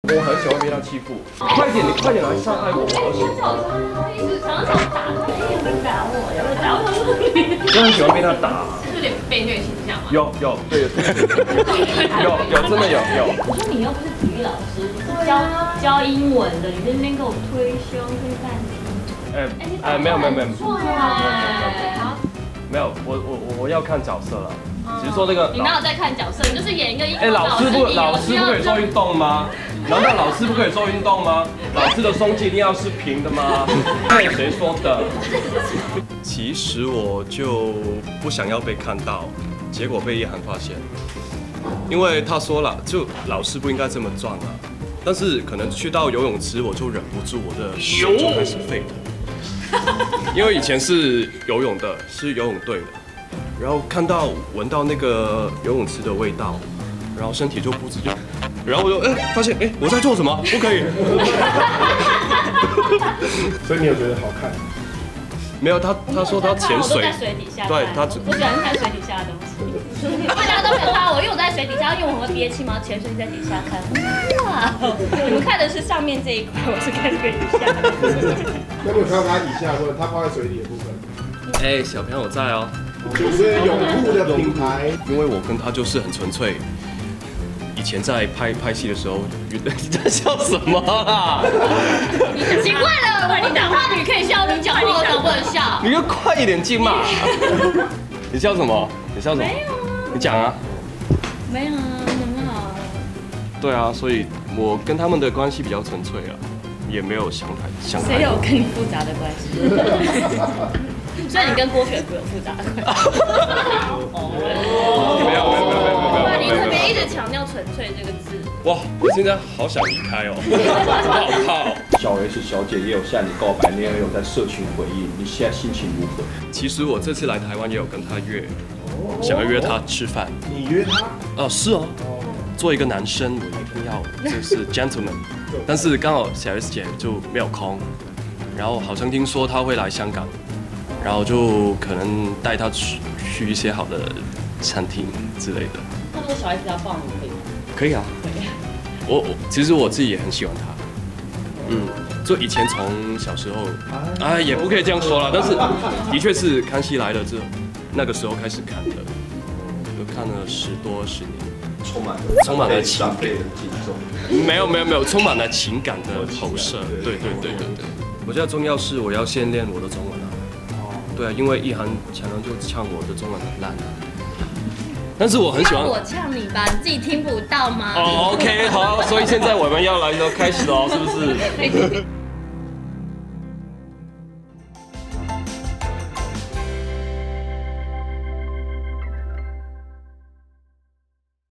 我很喜欢被他欺负。快点，你快点来伤害我！我喜欢。 一直常常打他，一直打我，有没有打我？ 我很喜欢被他打。 有点被虐倾向吗？ 有，对，真的有。 我说你又不是体育老师，你是教英文的，你在那边给我推胸推蛋题。 没有。 错没有，我要看角色了。只是说这个， 你哪有在看角色？你就是演一个英文老师不可以做运动吗？难道老师不可以做运动吗？老师的胸肌一定要是平的吗？对，谁说的？其实我就不想要被看到，结果被叶涵发现，因为他说了，就老师不应该这么壮啊。但是可能去到游泳池，我就忍不住，我的手就开始沸腾，因为以前是游泳的，是游泳队的。然后闻到那个游泳池的味道，然后身体就不自觉，然后我就发现我在做什么？不可以。 所以你有觉得好看？ 没有，他说他潜水， 我都在水底下看， 对他我喜欢看水底下的东西。大家都没有看我，因为我在水底下，因为我很会憋气嘛，潜水在底下看。哇，你们看的是上面这一块，我是看水底下。 那你有看到他底下或者他泡在水里的部分？ 小朋友在哦。 就是泳裤的品牌， 因为我跟他就是很纯粹。以前在拍戏的时候，你在笑什么啊？ 奇怪了，你讲话你可以笑，你讲话我怎么不能笑？ 你就快一点进嘛！你笑什么？你笑什么？ 没有啊。 你讲啊。 没有啊，很好。 对啊，所以我跟他们的关系比较纯粹啊，也没有想太。 谁有跟你复杂的关系？所以你跟郭雪芙有复杂的关系？ 没有。 你特别一直强调“纯粹”这个字。 哇，我现在好想离开哦，好怕。 小 S 小姐也有向你告白，你也有在社群回应，你现在心情如何？ 其实我这次来台湾也有跟他想要约他吃饭。 你约他？ 是哦。做一个男生，我一定要就是 gentleman， 但是刚好小 S 姐就没有空，然后好像听说她会来香港。然后就可能带他去一些好的餐厅之类的。 那如果小孩子要放，可以吗？ 可以啊。 可以。 其实我自己也很喜欢他。就以前从小时候，也不可以这样说啦，但是的确是康熙来了之后，那个时候开始看的，就看了10多20年，充满了情感的敬重。没有，充满了情感的投射。对。我觉得重要是我要先练我的中文啊。对啊，因为一涵常常就唱我的中文很烂，但是我很喜欢。 我唱你吧，你自己听不到吗 OK， 好，所以现在我们要来开始哦，是不是？